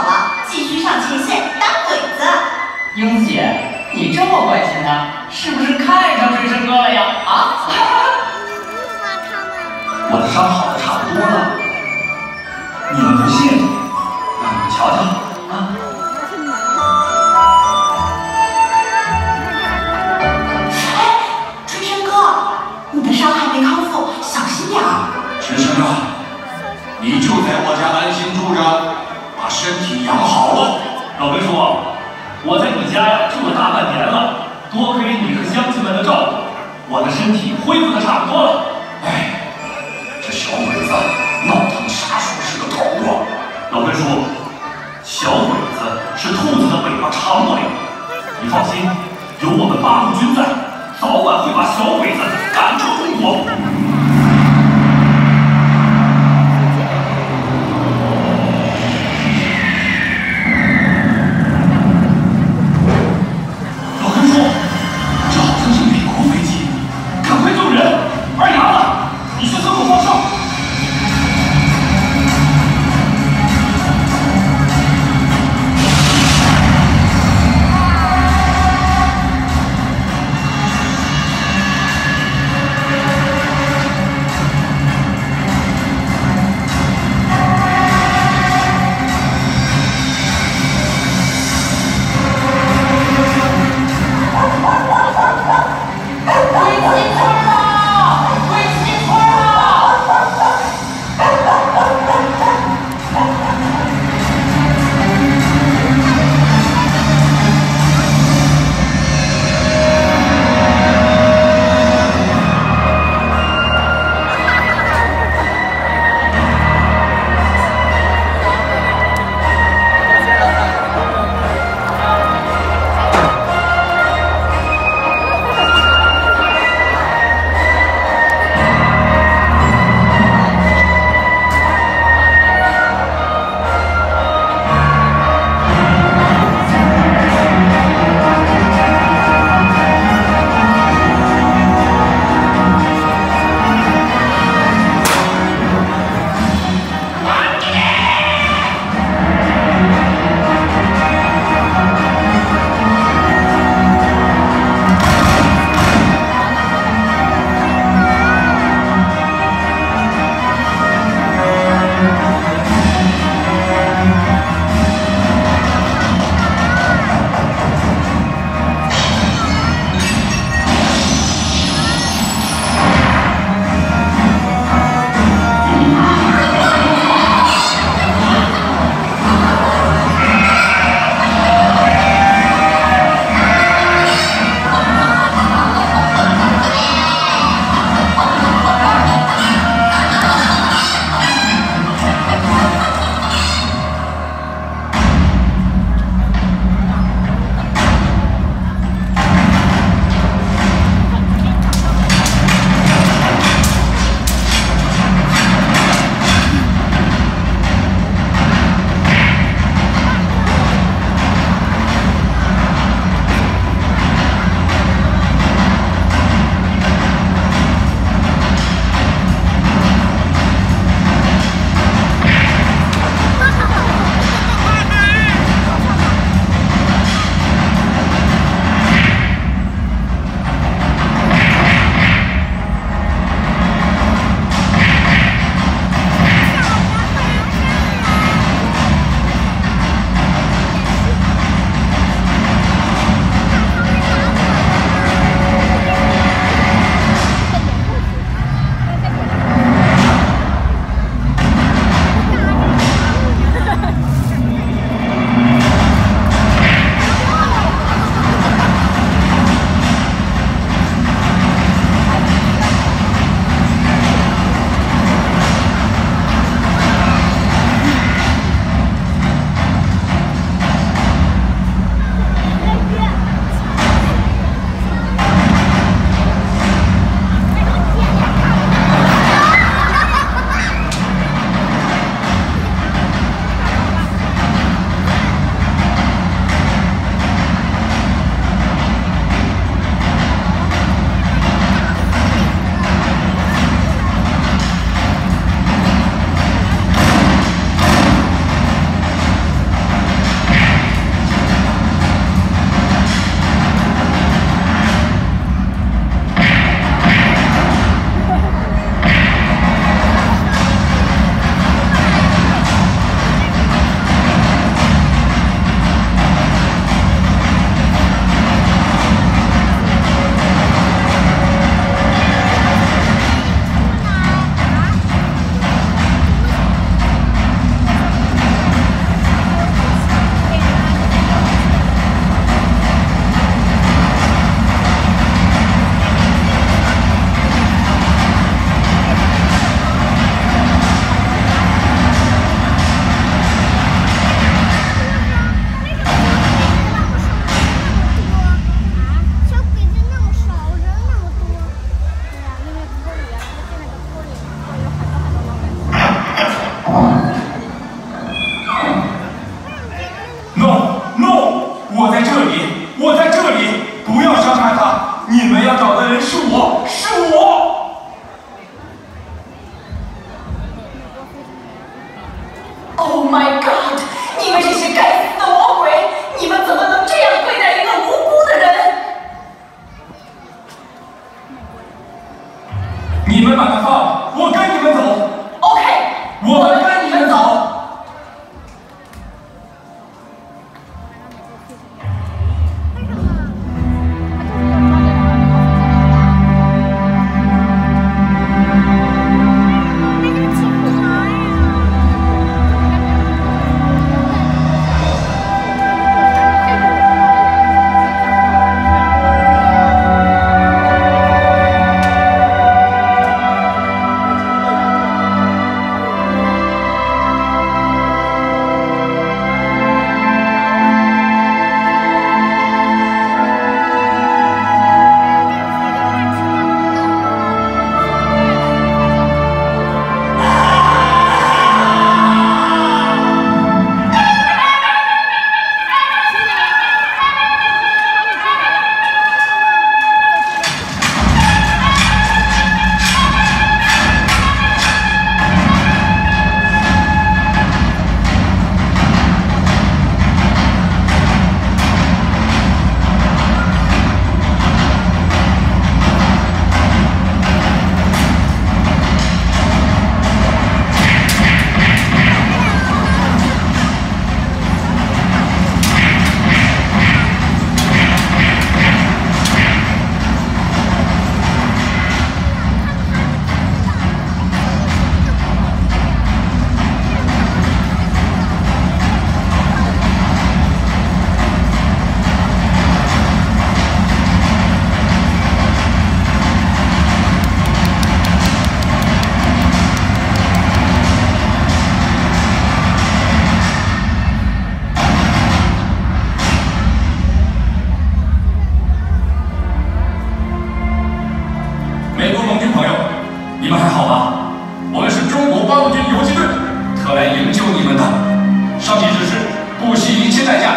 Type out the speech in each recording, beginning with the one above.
好了，继续上前线当鬼子。 英子姐，你这么关心他，是不是看上追生哥了呀？啊？ 我的伤好的差不多了，你们不信，让你们瞧瞧啊！ 哎，追生哥，你的伤还没康复，小心点儿。 春生啊，你就在我家安心住着，把身体养好了。 老根叔，我在你家呀住了大半年了，多亏你和乡亲们的照顾，我的身体恢复的差不多了。 哎。这小鬼子闹腾啥时候是个头啊？ 老根叔，小鬼子是兔子的尾巴长不了。你放心，有我们八路军在，早晚会把小鬼子赶出中国。 老根叔，这好像是美国飞机， 赶快救人！二丫子，你去村口放哨。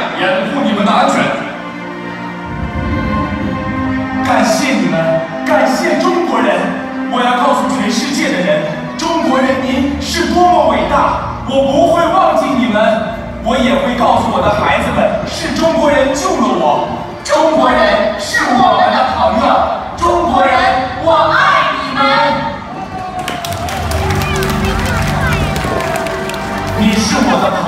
掩护你们的安全。 感谢你们，感谢中国人！我要告诉全世界的人，中国人民是多么伟大！我不会忘记你们，我也会告诉我的孩子们，是中国人救了我。中国人是我们的朋友，中国人，我爱你们！你是我的朋友。